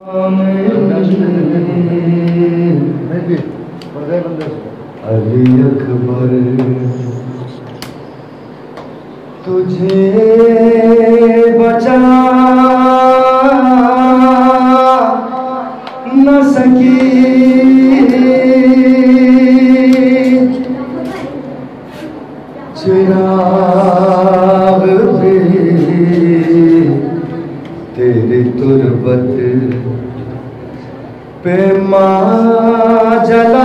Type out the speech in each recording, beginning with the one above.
अली अकबर तुझे बचा न सकी चिराग भी तेरी तुरबत पे माँ जला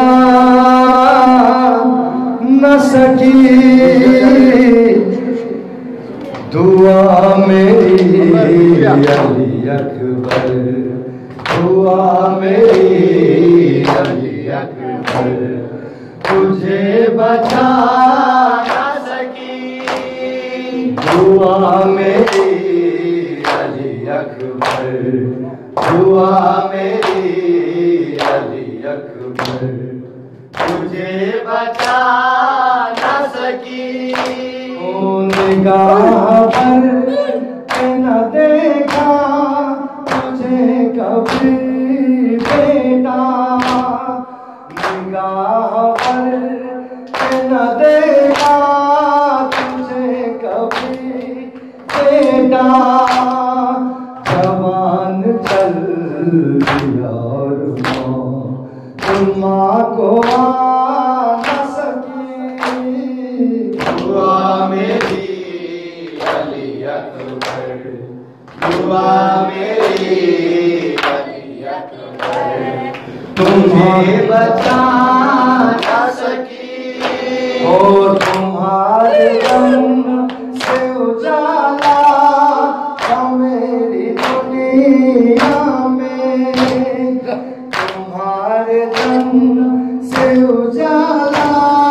न सकी। दुआ मेरी अली अकबर, दुआ मेरी अली अकबर तुझे बचा न सकी। दुआ मेरी अली अकबर, दुआ मेरी अली अकबर तुझे बचा न सकी। ओ निगाह पर न देखा तुझे कभी बेटा, निगाह पर न देखा तुझे कभी बेटा। जवान चल दिया और माँ को आ न सकी। दुआ मेरी अली अकबर, दुआ मेरी अली अकबर तुम्हें बचा न सकी। ओ तुम्हारे दम से उजाला मेरी दुनिया में, तुम्हारे दम से उजाला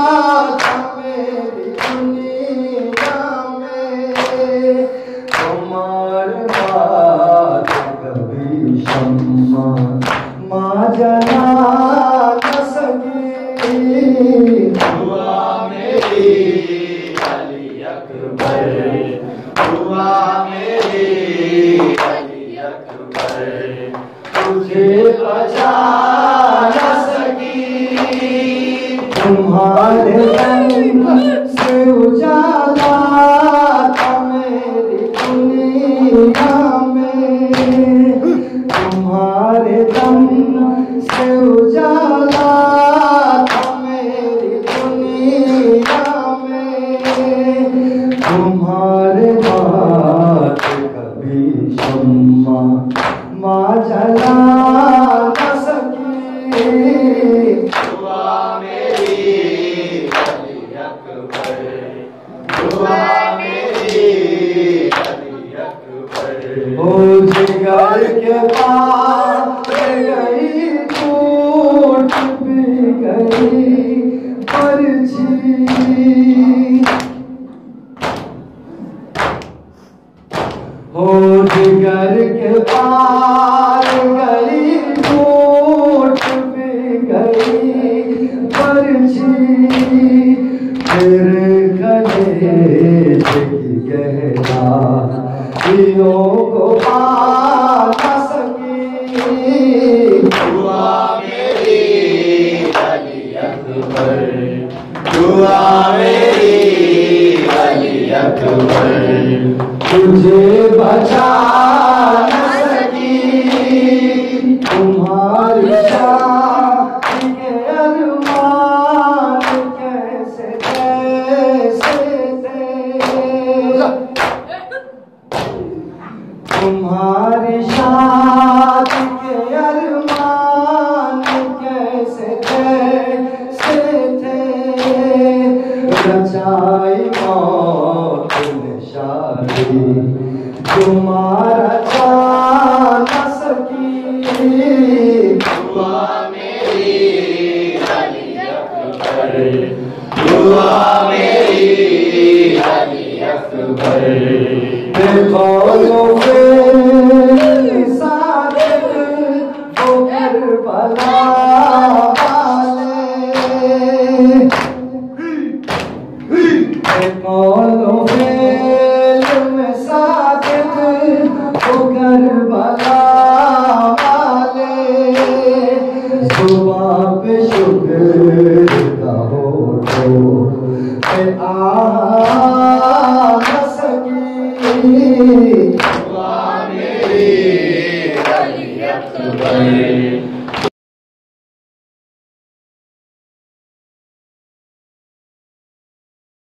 मेरी दुनिया में। तुम्हारे बाद कभी शम्मा माँ जला न सकी। दुआ मेरी अली अकबर, दुआ मेरी अली अकबर तुझे बचा न सकी। तुम्हारे दम से उजाला था मेरी दुनिया में, तुम्हारे दम से उजाला था मेरी दुनिया में। तुम्हारे बाद कभी शम्मा माँ जला न सकी। दुआ मेरी अली अकबर, दुआ मेरी अली अकबर ओ जिगर के पास गई टूट भी गई पर्ची। हो जिगर के पार गई टूट भी गई पर्ची। तेरे कलेज की गहराइयों को पा न सकी। दुआ मेरी अली अकबर, दुआ मेरी अली अकबर तुझे बचा न सकी। तुम्हारी शादी के अरमान कैसे कैसे थे, तुम्हारी शादी के अरमान कैसे कैसे थे। रचाई मौत ने शादी तुम्हारा चा न सकी। दुआ मेरी अली अकबर, दुआ मेरी अली अकबर देखो सादिक वो करबला वाले देखो में सादिक वो करबला वाले। मेरी वली अकबर